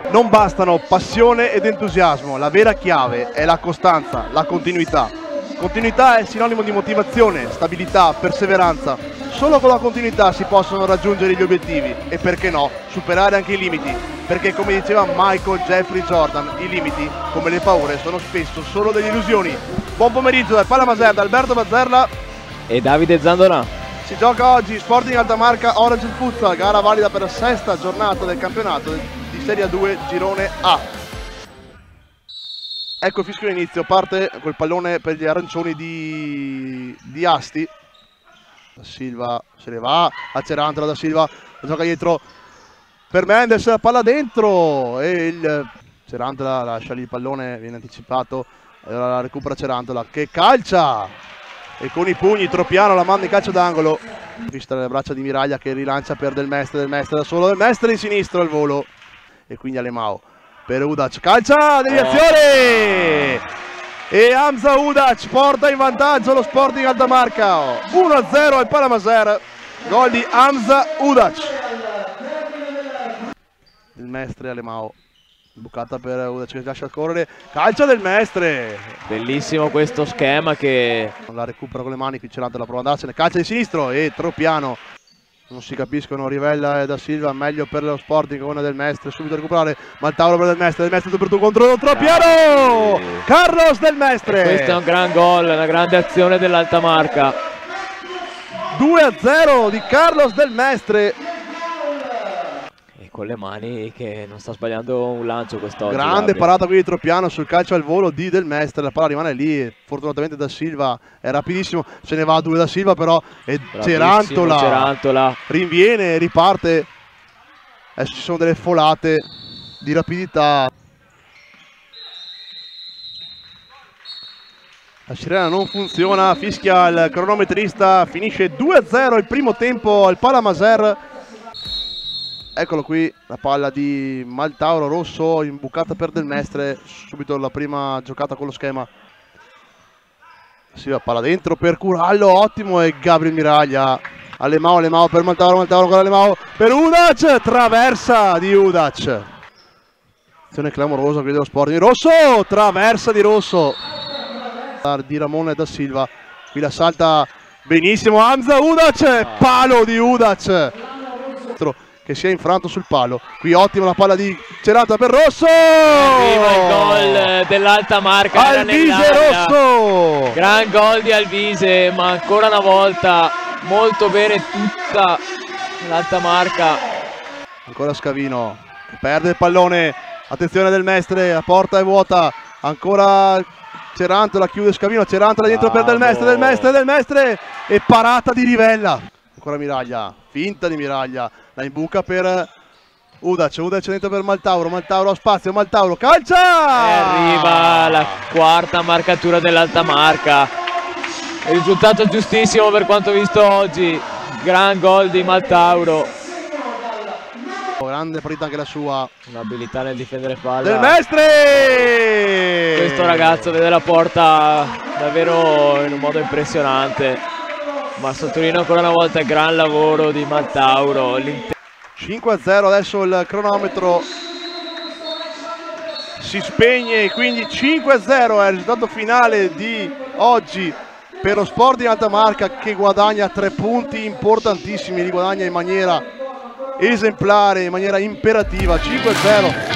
Non bastano passione ed entusiasmo, la vera chiave è la costanza, la continuità. Continuità è sinonimo di motivazione, stabilità, perseveranza. Solo con la continuità si possono raggiungere gli obiettivi e, perché no, superare anche i limiti. Perché, come diceva Michael Jeffrey Jordan, i limiti, come le paure, sono spesso solo delle illusioni. Buon pomeriggio dal Pala Maser, da Alberto Bazzerla e Davide Zandonà. Si gioca oggi Sporting Altamarca Orange Futsal, gara valida per la sesta giornata del campionato di Serie 2 Girone A. Ecco il fischio d'inizio, parte col pallone per gli arancioni di Asti. Da Silva se ne va a Cerantola, da Silva gioca dietro per Mendes, la palla dentro e il Cerantola lascia lì il pallone, viene anticipato, allora la recupera Cerantola che calcia e con i pugni Tropiano la manda in calcio d'angolo, vista le braccia di Miraglia che rilancia per Del Mestre da solo, Del Mestre in sinistro al volo e quindi Alemao per Udac, calcia, deviazione e Hamza Udac porta in vantaggio lo Sporting Altamarca, 1-0 al Pala Maser, gol di Hamza Udac. Del Mestre, Alemao, bucata per Udac che lascia correre, calcia Del Mestre, bellissimo questo schema che la recupera con le mani, qui Cerantola prova ad andarsene, calcia di sinistro e Tropiano, non si capiscono, Rivella e Da Silva, meglio per lo Sporting con Del Mestre, subito a recuperare Maltauro per Del Mestre 2 contro Tropiano, Carlos Del Mestre. E questo è un gran gol, una grande azione dell'Altamarca, 2-0 di Carlos Del Mestre. Con le mani che non sta sbagliando un lancio quest'oggi. Grande parata qui di Tropiano sul calcio al volo di Del Mestre, la palla rimane lì, fortunatamente Da Silva è rapidissimo, se ne va a due Da Silva però e Cerantola rinviene, riparte, adesso ci sono delle folate di rapidità. La sirena non funziona, fischia il cronometrista, finisce 2-0 il primo tempo al Pala Maser. Eccolo qui, la palla di Maltauro, rosso, imbucata per Del Mestre, subito la prima giocata con lo schema. Sì, la palla dentro per Curallo, ottimo, e Gabriel Miraglia. Alemao per Maltauro con Alemao per Udac, traversa di Udac. Azione clamorosa qui dello Sporting, rosso, traversa di rosso. Di Ramone da Silva, qui la salta benissimo Hamza Udac, palo di Udac. Che si è infranto sul palo, qui ottima la palla di Cerantola per Rosso, arriva il gol dell'Altamarca, Alvise Rosso, gran gol di Alvise, ma ancora una volta molto bene tutta l'Altamarca. Ancora Scavino, perde il pallone, attenzione Del Mestre, la porta è vuota, ancora Cerantola, chiude Scavino, Cerantola dentro per Del Mestre e parata di Rivella. Ancora Miraglia, finta di Miraglia, la imbuca per Udac dentro per Maltauro ha spazio, Maltauro calcia! E arriva la quarta marcatura dell'Altamarca, risultato giustissimo per quanto visto oggi, gran gol di Maltauro. Grande partita anche la sua. Un'abilità nel difendere palla. Del Mestre! Questo ragazzo vede la porta davvero in un modo impressionante. Ma sottolineo ancora una volta il gran lavoro di Maltauro. 5-0 adesso il cronometro si spegne e quindi 5-0 è il risultato finale di oggi per lo Sporting Altamarca, che guadagna 3 punti importantissimi, li guadagna in maniera esemplare, in maniera imperativa. 5-0